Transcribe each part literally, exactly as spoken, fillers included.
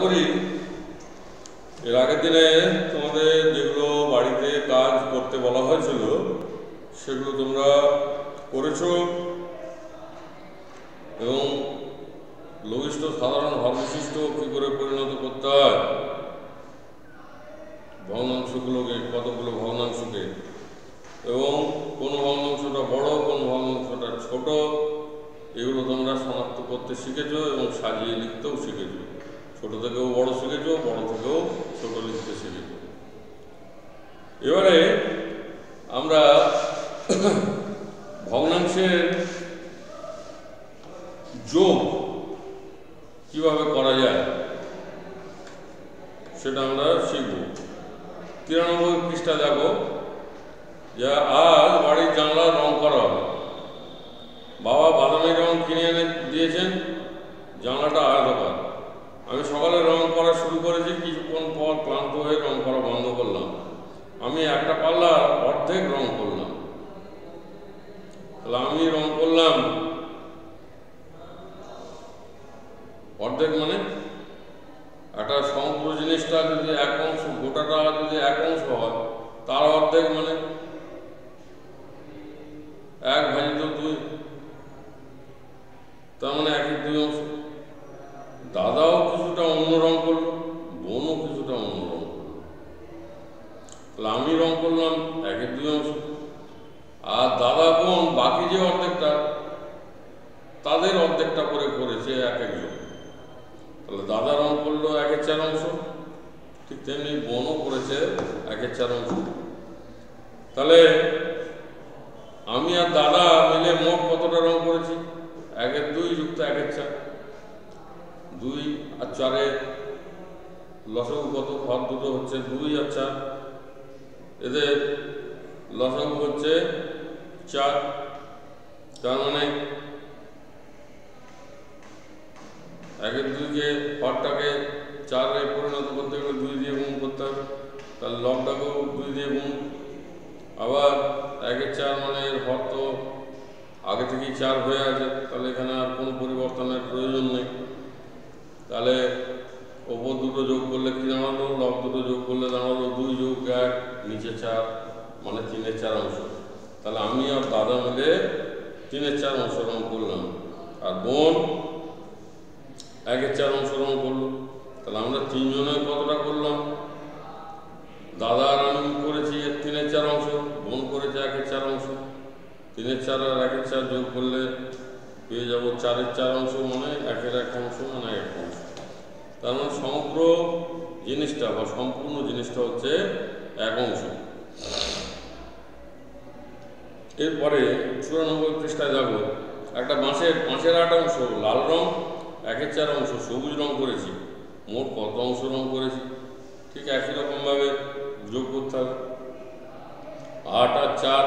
করি এর আগের দিনে তোমাদের যেগুলো বাড়িতে কাজ করতে বলা হয়েছিল সেগুলো তোমরা করেছো এবং লঘিষ্ঠ সাধারণ ভরবিশিষ্ট কী করে পরিণত করতে হয়, ভগ্নাংশগুলোকে, কতগুলো ভগ্নাংশকে, এবং কোন ভগ্নাংশটা বড় কোন ভগ্নাংশটা ছোট, এগুলো তোমরা শনাক্ত করতে শিখেছো এবং সাজিয়ে লিখতেও শিখেছো। ছোট থেকেও বড় শিখেছো, বড় থেকেও ছোট লিখতে শিখেছো। এবারে আমরা ভগ্নাংশের যোগ কিভাবে করা যায় সেটা আমরা শিখব। তিরানব্বই পৃষ্ঠা দেখো, যে আজ বাড়ির জানলা রং করা হবে। বাবা বাদামি রং কিনে এনে দিয়েছেন, জানলাটা আয়তাকার। আমি সকালে রং করা শুরু করেছি, কিছুক্ষণ পর ক্লান্ত হয়ে রং করা বন্ধ করলাম। আমি একটা পাল্লার অর্ধেক রং করলাম। তাহলে আমি রং করলাম অর্ধেক, মানে একটা সমগ্র জিনিসটা যদি এক অংশ, গোটাটা যদি এক অংশ হয় তার অর্ধেক মানে এক ভাজিত দুই, তার মানে একের দুই অংশ। দাদাও কিছুটা অন্য রং করলো, বোনও কিছুটা অন্য রং করলো। তাহলে আমি রং করলাম একের দুই অংশ, আর দাদা বোন বাকি যে অর্ধেকটা তাদের অর্ধেকটা করে করেছে এক একজন। তাহলে দাদা রং করলো একের চার অংশ, ঠিক তেমনি বোনও করেছে একের চার অংশ। তাহলে আমি আর দাদা মিলে মোট কতটা রং করেছি? একের দুই যুক্ত একের চার। দুই আর চারে লসাগু কত? ঘর দুটো হচ্ছে দুই আর চার, এদের লসাগু হচ্ছে চার। তার মানে একের দুইকে ঘরটাকে চারে পরিণত করতে গেলে দুই দিয়ে গুণ করতে হবে, তাহলে লবটাকেও দুই দিয়ে গুণ। আবার একের চার মানে ঘর তো আগে থেকেই চার হয়ে আছে, তাহলে এখানে আর কোনো পরিবর্তনের প্রয়োজন নেই। তাহলে ওপর দুটো যোগ করলে কি দাঁড়ালো? লব দুটো যোগ করলে দাঁড়ালো দুই যোগ এক, নিচে চার, মানে তিনের চার অংশ। তাহলে আমি আর দাদা মিলে তিনের চার অংশ রং করলাম, আর বোন একের চার অংশ রং করলো। তাহলে আমরা তিনজনে কতটা করলাম? দাদা আর আমি করেছি তিনের চার অংশ, বোন করেছে একের চার অংশ। তিনের চার আর একের চার যোগ করলে পেয়ে যাবো চারের চার অংশ, মানে একের এক অংশ, মানে এক অংশ। তার মানে সমগ্র জিনিসটা বা সম্পূর্ণ জিনিসটা হচ্ছে এক অংশ। এরপরে চুরানব্বই পৃষ্ঠায় যাবো, একটা বাঁশের পাঁচের আট অংশ লাল রং, একের চার অংশ সবুজ রং করেছি। মোট কত অংশ রং করেছি? ঠিক একই রকমভাবে যোগ করতে হবে। আট আর চার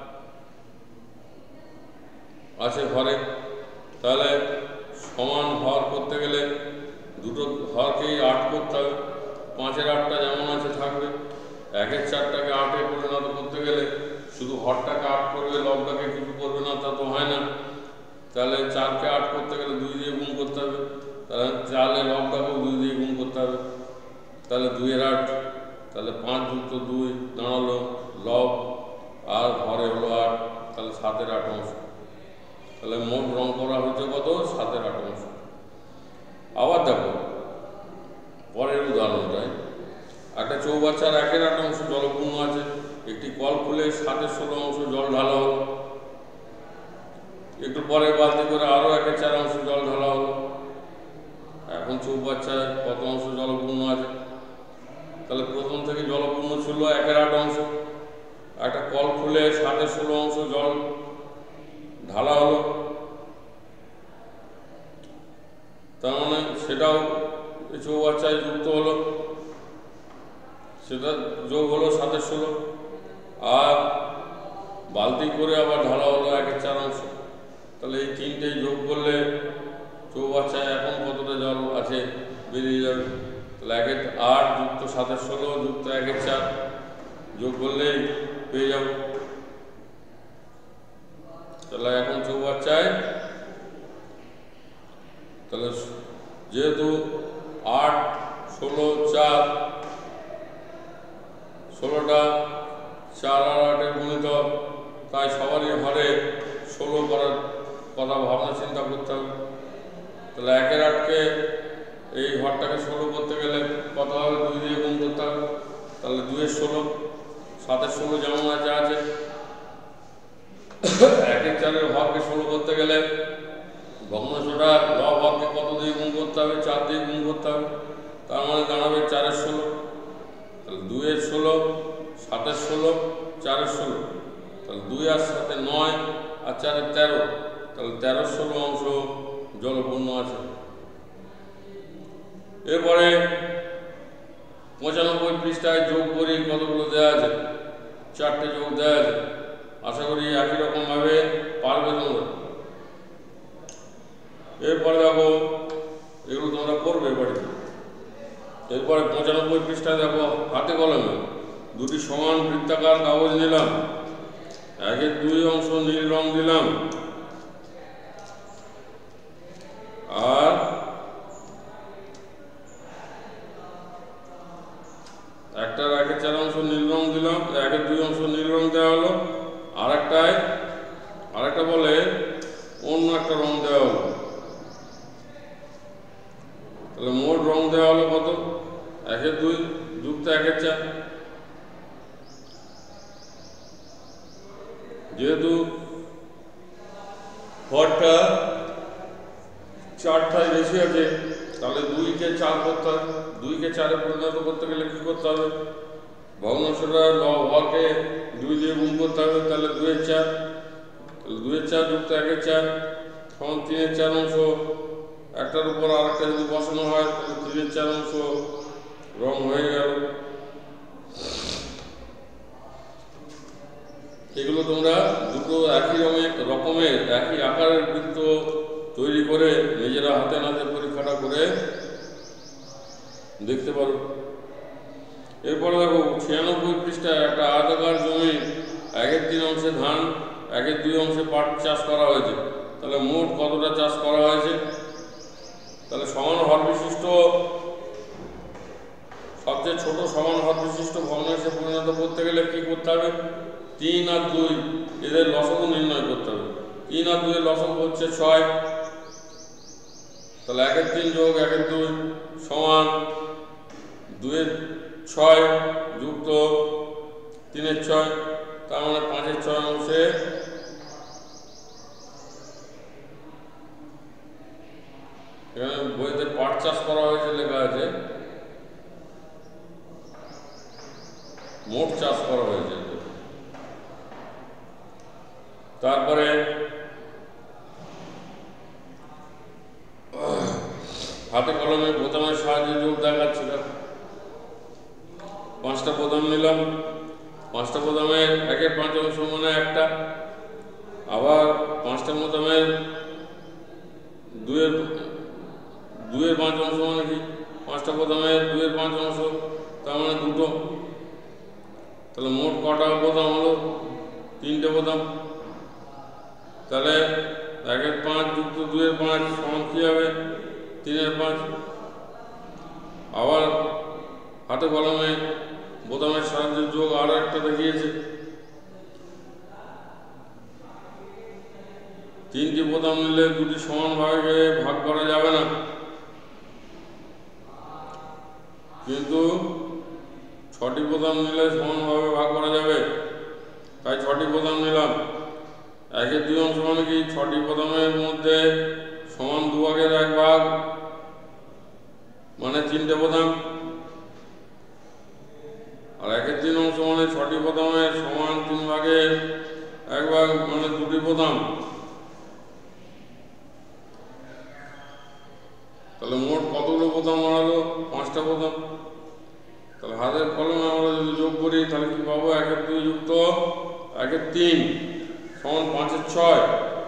আছে ঘরে, তাহলে সমান হর করতে গেলে দুটো হরকেই আট করতে হবে। পাঁচের আটটা যেমন আছে থাকবে, একের চারটাকে আটে পরিণত করতে গেলে শুধু হরটাকে আট করবে, লবটাকে কিছু করবে না, তা তো হয় না। তাহলে চারকে আট করতে গেলে দুই দিয়ে গুণ করতে হবে, তাহলে চারে লবটাকেও দুই দিয়ে গুণ করতে হবে। তাহলে দুইয়ের আট, তাহলে পাঁচ যুক্ত দুই দাঁড়ালো লব, আর ঘরে হলো আট, তাহলে সাতের আট অংশ। তাহলে মোট রং করা হচ্ছে কত? সাতের আট অংশ। আবার দেখো পরের উদাহরণটায়, একটা চৌবাচ্চার একের আট অংশ জলপূর্ণ আছে, একটি কল খুলে সাতের ষোলো অংশ জল ঢালা হলো। একটু পরে বালতি করে আরও একের চার অংশ জল ঢালা হলো। এখন চৌবাচ্চায় কত অংশ জলপূর্ণ আছে? তাহলে প্রথম থেকে জলপূর্ণ ছিল একের আট অংশ, একটা কল খুলে সাতের ষোলো অংশ জল ঢালা হলো, তার মানে সেটাও চৌবাচ্চায় যুক্ত হলো, সেটা যোগ হলো সাতের ষোলো। আর বালতি করে আবার ঢালা হলো একের চার অংশ। তাহলে এই তিনটেই যোগ করলে চৌবাচ্চায় এখন কতটা জল আছে বেরিয়ে যাবে। তাহলে একের আট যুক্ত সাতের ষোলো যুক্ত একের চার যোগ করলেই পেয়ে যাব। তাহলে এখন চৌবাচ্চায়, তাহলে যেহেতু আট ষোলো চার, ষোলোটা চার আর আটের গুণিতক, তাই সবারই ঘরে ষোলো করার কথা ভাবনা চিন্তা করতে হবে। তাহলে একের আটকে এই ঘরটাকে ষোলো করতে গেলে কত হবে? দুই দিয়ে গুণ করতে হবে। তাহলে দুইয়ের ষোলো, সাতের ষোলো যেমন আছে আছে। একের চারের হরকে ষোলো করতে গেলে ভগ্নাংশটা লব হরকে কত দিয়ে গুণ করতে হবে? চার দিয়ে গুণ করতে হবে। তার মানে দাঁড়াবে চারের ষোলো। তাহলে দুইয়ের ষোলো, সাতের ষোলো, চারের ষোলো, তাহলে দুই আর সাথে নয় আর চারের তেরো, তাহলে তেরো ষোলো অংশ জলপূর্ণ আছে। এরপরে পঁচানব্বই পৃষ্ঠায় যোগ করি কতগুলো দেওয়া আছে? চারটে যোগ দেওয়া আছে। আশা করি একই রকমভাবে পারবে তোমরা। এরপরে দেখো এগুলো তোমরা করবে বাড়িতে। এরপরে পঁচানব্বই পৃষ্ঠায় দেখো হাতে কলমে দুটি সমান বৃত্তাকার কাগজ নিলাম, একের দুই অংশ নীল রং দিলাম, আর একটার একের চার অংশ নীল রং দিলাম, একের দুই অংশ নীল রং দেওয়া হলো, আর একটায় আরেকটা বলে অন্য একটা রং দেওয়া হলো। তাহলে মোট রং দেওয়া হলো কত? একের দুই যুক্ত একের চার। যেহেতু ঘরটা চারটায় বেশি আছে, তাহলে দুইকে চার করতে হবে। দুইকে চারে পরিণত করতে গেলে কি করতে হবে? ভগ্নাংশটা হরকে দুই দিয়ে গুণ করতে হবে। তাহলে দুইয়ের চার, তাহলে দুইয়ের চার যুক্ত একের চার সমান তিনের চার অংশ। একটার উপর আর একটা যদি বসানো হয় তাহলে তিনের চার অংশ রং হয়ে গেল। এগুলো তোমরা দুটো একই রঙের রকমের একই আকারের বৃত্ত তৈরি করে নিজেরা হাতে নাতে পরীক্ষাটা করে দেখতে পারো। এরপরে দেখো ছিয়ানব্বই পৃষ্ঠায় একটা আয়তাকার জমি, একের তিন অংশে ধান, একের দুই অংশে পাট চাষ করা হয়েছে। তাহলে মোট কতটা চাষ করা হয়েছে? তাহলে সমান হর বিশিষ্ট সবচেয়ে ছোট সমান হর বিশিষ্ট ভগ্নাংশে পরিণত করতে গেলে কি করতে হবে? তিন আর দুই এদের লসাগু নির্ণয় করতে হবে। তিন আর দুইয়ের লসাগু হচ্ছে ছয়। তাহলে একের তিন যোগ একের দুই সমান দুইয়ের ছয় যুক্ত তিনের ছয়, তার মানে পাঁচের ছয় অংশে এখানে বইতে পাট চাষ করা হয়েছে লেখা আছে, মোট চাষ করা হয়েছে। তারপরে হাতে কলমে বোতামের সাহায্যে যোগ দেখাচ্ছিল। পাঁচটা বোতাম নিলাম, পাঁচটা বোতামের একের পাঁচ অংশ মানে একটা, আবার পাঁচটা বোতামের দুয়ের দুয়ের পাঁচ অংশ মানে কি? পাঁচটা বোতামের দুয়ের পাঁচ অংশ, তার মানে দুটো। তাহলে মোট কটা বোতাম হলো? তিনটে বোতাম। তাহলে একের পাঁচ যুক্ত দুয়ের পাঁচ সমান কি হবে? তিনের পাঁচ। আবার হাতে কলমে বোতামের সাহায্যে যোগ আরো একটা দেখিয়েছে। তিনটি বোতাম নিলে দুটি সমান ভাগে ভাগ করা যাবে না, কিন্তু ছটি বোতাম নিলে সমানভাবে ভাগ করা যাবে। তাই ছটি বোতাম নিলাম। একের দুই অংশ মানে কি? ছটি বোতামের মধ্যে সমান দুভাগের এক ভাগ মানে তিনটে বোতাম, আর একের তিন অংশ মানে ছটি বোতামের সমান তিন ভাগের এক ভাগ মানে দুটি বোতাম। তাহলে মোট কতগুলো বোতাম মারালো? পাঁচটা বোতাম। তাহলে হাতের কলমে আমরা যদি যোগ করি তাহলে কি পাবো? একের দুই যুক্ত একের তিন সমান পাঁচের ছয়।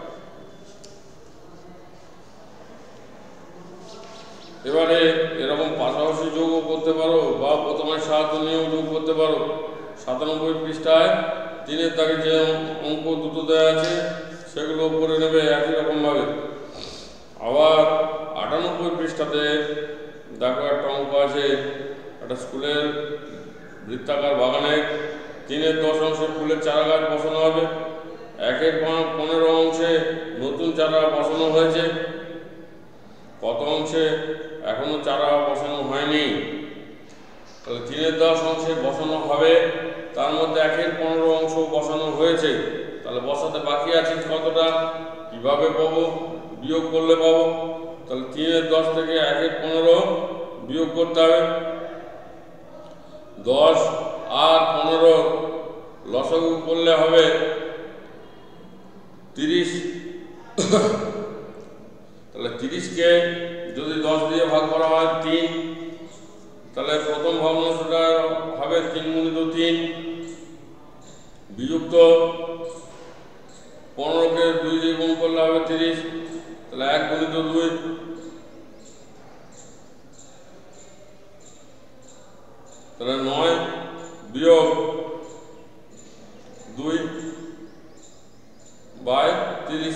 এবারে এরকম পাশাপাশি যোগও করতে পারো বা বোতামের সাহায্য নিয়েও যোগ করতে পারো। সাতানব্বই পৃষ্ঠায় তিনের দাগে যে অঙ্ক দুটো দেওয়া আছে সেগুলো করে নেবে একই রকমভাবে। আবার আটানব্বই পৃষ্ঠাতে দেখো আছে একটা স্কুলের বৃত্তাকার বাগানে তিনের দশ অংশে ফুলের চারা গাছ বসানো হবে। একের পনেরো অংশে নতুন চারা বসানো হয়েছে। কত অংশে এখনো চারা বসানো হয়নি, তাহলে তিনের দশ অংশে বসানো হবে। তার মধ্যে একের পনেরো অংশ বসানো হয়েছে, তাহলে বসাতে বাকি আছে কতটা, কিভাবে পাবো, বিয়োগ করলে পাবো। তাহলে তিনের দশ থেকে একের পনেরো বিয়োগ করতে হবে। দশ আর পনেরো লসাগু করলে হবে তিরিশ। তাহলে তিরিশকে যদি দশ দিয়ে ভাগ করা হয় তিন, তাহলে প্রথম ভগ্নাংশটা হবে তিন গুণিত তিন বিযুক্ত পনেরোকে দুই দিয়ে গুণ করলে হবে তিরিশ, তাহলে এক গুণিত দুই। তাহলে নয় বিয়োগ দুই বাই তিরিশ।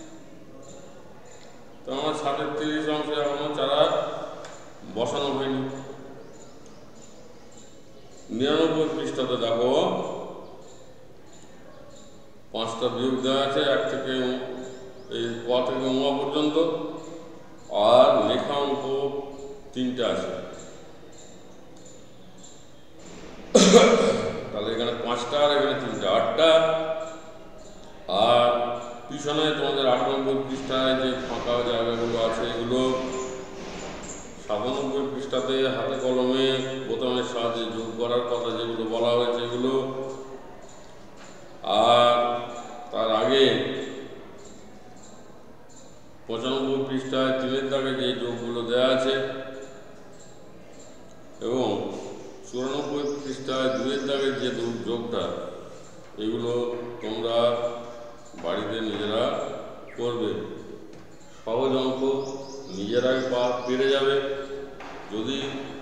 তো আমার ষাটের তিরিশ অংশে এখনো চারা বসানো হয়নি। নিরানব্বই পৃষ্ঠাতে দেখো পাঁচটা বিয়োগ দেওয়া আছে, এক থেকে এই ক থেকে উমা পর্যন্ত, আর লেখা অঙ্ক তিনটা আছে। তাহলে এখানে পাঁচটা আর এখানে তিনটা, আটটা। আর পিছনে তোমাদের আটানব্বই পৃষ্ঠায় যে ফাঁকা জায়গাগুলো আছে এগুলো সাতানব্বই পৃষ্ঠাতে হাতে কলমে বোতামের সাহায্যে যোগ করার কথা যেগুলো বলা হয়েছে এগুলো। আর তার আগে পঁচানব্বই পৃষ্ঠায় তিনের দাগে যে যোগগুলো দেওয়া আছে এবং চুরানব্বই পৃষ্ঠায় দুয়ের দাগের যে যোগটা, এগুলো তোমরা বাড়িতে নিজেরা করবে। সহজ অঙ্ক, নিজেরাই পা পেরে যাবে। যদি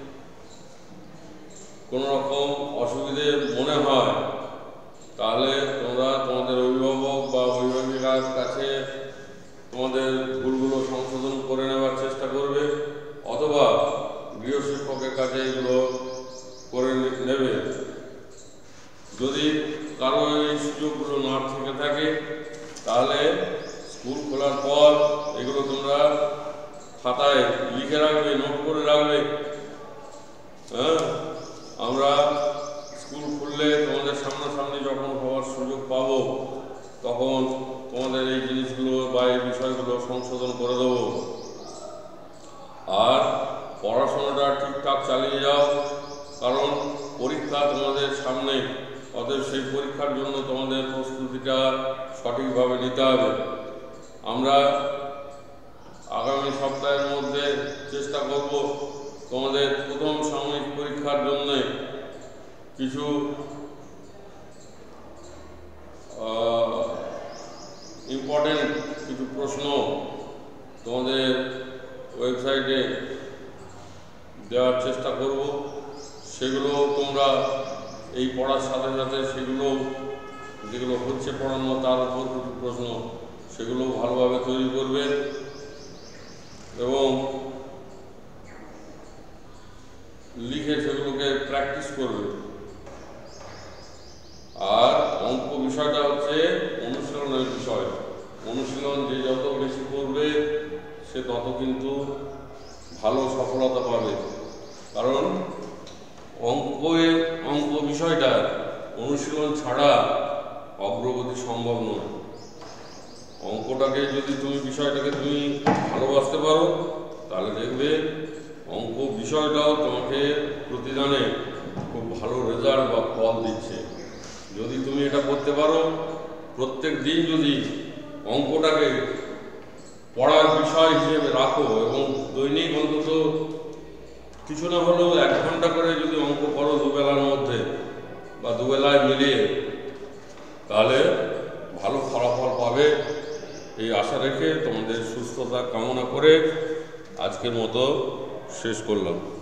কোনো রকম অসুবিধে মনে হয় তাহলে তোমরা তোমাদের অভিভাবক বা অভিভাবিকার কাছে তোমাদের ভুলগুলো সংশোধন করে নেওয়ার চেষ্টা করবে, অথবা গৃহশিক্ষকের কাছে এগুলো করে নেবে। যদি কারো এই সুযোগগুলো না থেকে থাকে তাহলে স্কুল খোলার পর এগুলো তোমরা খাতায় লিখে রাখবে, নোট করে রাখবে। হ্যাঁ, আমরা স্কুল খুললে তোমাদের সামনাসামনি যখন হওয়ার সুযোগ পাবো তখন তোমাদের এই জিনিসগুলো বা এই বিষয়গুলো সংশোধন করে দেবো। আর পড়াশোনাটা ঠিকঠাক চালিয়ে যাও, কারণ পরীক্ষা তোমাদের সামনে, অতএব সেই পরীক্ষার জন্য তোমাদের প্রস্তুতিটা সঠিকভাবে নিতে হবে। আমরা আগামী সপ্তাহের মধ্যে চেষ্টা করব তোমাদের প্রথম সাময়িক পরীক্ষার জন্য কিছু ইম্পর্টেন্ট কিছু প্রশ্ন তোমাদের ওয়েবসাইটে দেওয়ার চেষ্টা করব। সেগুলো তোমরা এই পড়ার সাথে সাথে সেগুলো যেগুলো হচ্ছে পড়ানো তার উপর কিছু প্রশ্ন সেগুলো ভালোভাবে তৈরি করবে এবং লিখে সেগুলোকে প্র্যাকটিস করবে। আর অঙ্ক বিষয়টা হচ্ছে অনুশীলনের বিষয়। অনুশীলন যে যত বেশি করবে সে তত কিন্তু ভালো সফলতা পাবে, কারণ অঙ্কের অঙ্ক বিষয়টা অনুশীলন ছাড়া অগ্রগতি সম্ভব নয়। অঙ্কটাকে যদি তুমি বিষয়টাকে তুমি ভালোবাসতে পারো তাহলে দেখবে অঙ্ক বিষয়টাও তোমাকে প্রতিদানে খুব ভালো রেজাল্ট বা ফল দিচ্ছে। যদি তুমি এটা করতে পারো, প্রত্যেক দিন যদি অঙ্কটাকে পড়ার বিষয় হিসেবে রাখো এবং দৈনিক অন্তত কিছু না হলেও এক ঘন্টা করে যদি অঙ্ক করো দুবেলার মধ্যে বা দুবেলায় মিলিয়ে, তাহলে ভালো ফলাফল পাবে এই আশা রেখে তোমাদের সুস্থতা কামনা করে আজকের মতো শেষ করলাম।